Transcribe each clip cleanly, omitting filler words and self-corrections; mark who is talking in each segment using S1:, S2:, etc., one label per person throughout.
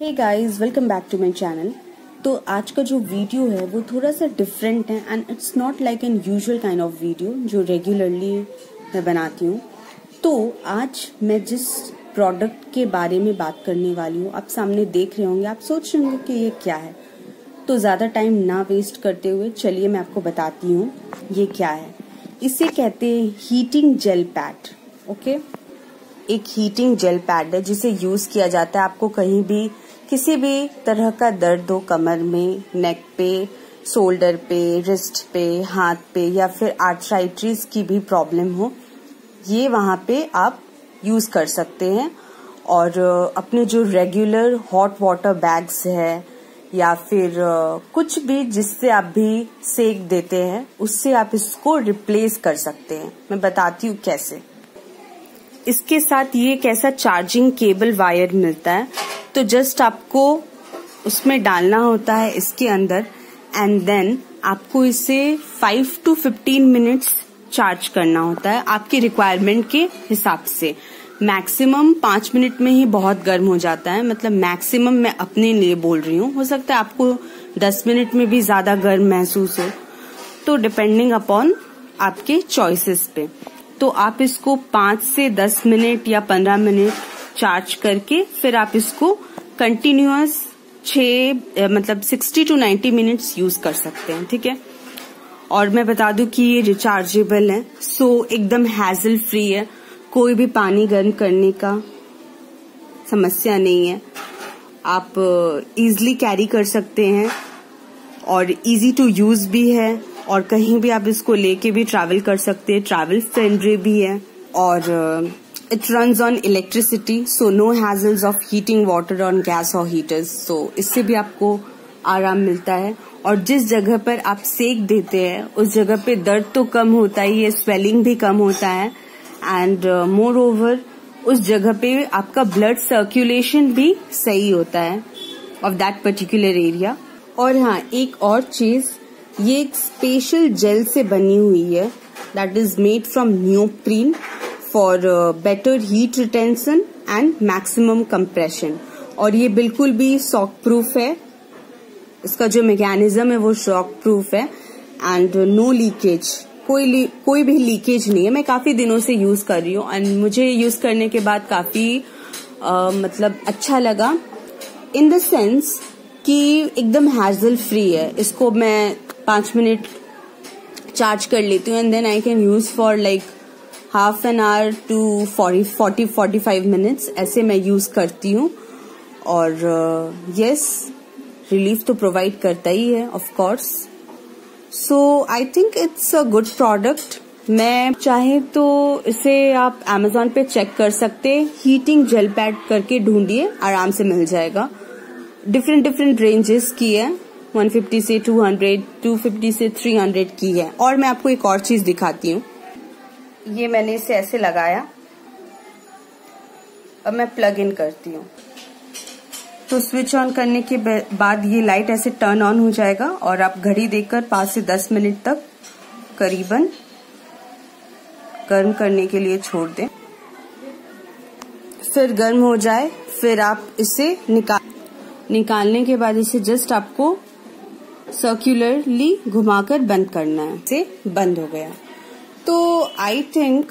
S1: Hey guys, welcome back to my channel. तो आज का जो वीडियो है वो थोड़ा सा डिफरेंट है and it's not like an usual kind of video जो रेगुलरली मैं बनाती हूँ। तो आज मैं जिस प्रोडक्ट के बारे में बात करने वाली हूँ आप सामने देख रहे होंगे, आप सोच रहे होंगे कि ये क्या है। तो ज़्यादा टाइम ना वेस्ट करते हुए चलिए मैं आपको बताती हूँ ये क्या है। इसे कहते हैं हीटिंग जेल पैड। ओके, एक हीटिंग जेल पैड है जिसे यूज़ किया जाता है आपको कहीं भी किसी भी तरह का दर्द हो, कमर में, नेक पे, शोल्डर पे, रिस्ट पे, हाथ पे या फिर आर्थराइटिस की भी प्रॉब्लम हो, ये वहाँ पे आप यूज़ कर सकते हैं। और अपने जो रेगुलर हॉट वाटर बैग्स है या फिर कुछ भी जिससे आप भी सेक देते हैं उससे आप इसको रिप्लेस कर सकते हैं। मैं बताती हूँ कैसे। इसके साथ ये एक ऐसा चार्जिंग केबल वायर मिलता है, तो जस्ट आपको उसमें डालना होता है इसके अंदर एंड देन आपको इसे 5 to 15 मिनट्स चार्ज करना होता है आपकी रिक्वायरमेंट के हिसाब से। मैक्सिमम 5 मिनट में ही बहुत गर्म हो जाता है, मतलब मैक्सिमम मैं अपने लिए बोल रही हूँ। हो सकता है आपको 10 मिनट में भी ज्यादा गर्म महसूस हो, तो डिपेंडिंग अपॉन आपके चॉइसेस पे। तो आप इसको 5 से 10 मिनट या 15 मिनट चार्ज करके फिर आप इसको कंटिन्यूअस 60 to 90 मिनट्स यूज कर सकते हैं। ठीक है, और मैं बता दूं कि ये रिचार्जेबल है, सो एकदम हैजल फ्री है। कोई भी पानी गर्म करने का समस्या नहीं है, आप इजीली कैरी कर सकते हैं और इजी टू यूज भी है और कहीं भी आप इसको लेके भी ट्रैवल कर सकते हैं, ट्रैवल फ्रेंडली भी है। और it runs on electricity, so no hassles of heating water on gas or heaters. So इससे भी आपको आराम मिलता है और जिस जगह पर आप सेक देते हैं उस जगह पे दर्द तो कम होता ही है, स्वेलिंग भी कम होता है एंड मोर ओवर उस जगह पे आपका ब्लड सर्कुलेशन भी सही होता है ऑफ दैट पर्टिकुलर एरिया। और हाँ, एक और चीज, ये एक स्पेशल जेल से बनी हुई है that is made from neoprene for better heat retention and maximum compression. और ये बिल्कुल भी शॉक प्रूफ है, इसका जो मैकेनिज्म है वो शॉक प्रूफ है एंड नो लीकेज, कोई भी लीकेज नहीं है। मैं काफी दिनों से यूज कर रही हूँ एंड मुझे यूज करने के बाद काफी मतलब अच्छा लगा इन द सेंस कि एकदम हैजल फ्री है। इसको मैं 5 मिनट चार्ज कर लेती हूँ and then I can use for like half an hour to 40-45 minutes, ऐसे मैं यूज करती हूँ। और यस, रिलीफ तो प्रोवाइड करता ही है of course. So I think it's a good product. मैं चाहे तो इसे आप Amazon पे चेक कर सकते हैं, हीटिंग जेल पैड करके ढूंढिए, आराम से मिल जाएगा। डिफरेंट रेंजेस की है, 150 से 200, 250 से 300 की है। और मैं आपको एक और चीज दिखाती हूँ। ये मैंने इसे ऐसे लगाया, अब मैं प्लग इन करती हूँ तो स्विच ऑन करने के बाद ये लाइट ऐसे टर्न ऑन हो जाएगा और आप घड़ी देखकर 5 से 10 मिनट तक करीबन गर्म करने के लिए छोड़ दें। फिर गर्म हो जाए फिर आप इसे निकालने के बाद इसे जस्ट आपको सर्कुलरली घुमाकर बंद करना है। इसे बंद हो गया। तो आई थिंक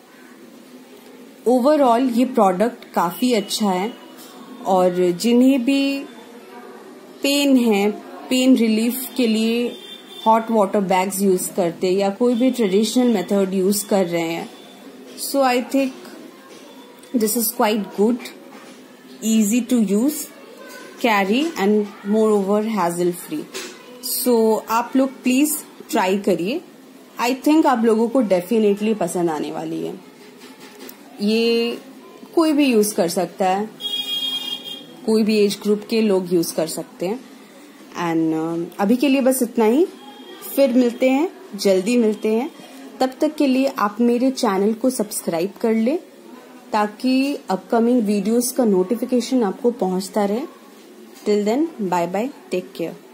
S1: ओवरऑल ये प्रोडक्ट काफी अच्छा है और जिन्हें भी पेन है, पेन रिलीफ के लिए हॉट वाटर बैग्स यूज करते या कोई भी ट्रेडिशनल मेथड यूज कर रहे हैं, so I think this is quite good, easy to use, carry and more over hassle free. So आप लोग प्लीज ट्राई करिए, आई थिंक आप लोगों को डेफिनेटली पसंद आने वाली है। ये कोई भी यूज कर सकता है, कोई भी एज ग्रुप के लोग यूज कर सकते हैं एंड अभी के लिए बस इतना ही। फिर मिलते हैं, जल्दी मिलते हैं। तब तक के लिए आप मेरे चैनल को सब्सक्राइब कर ले ताकि अपकमिंग वीडियोस का नोटिफिकेशन आपको पहुंचता रहे। Till then, bye bye, take care.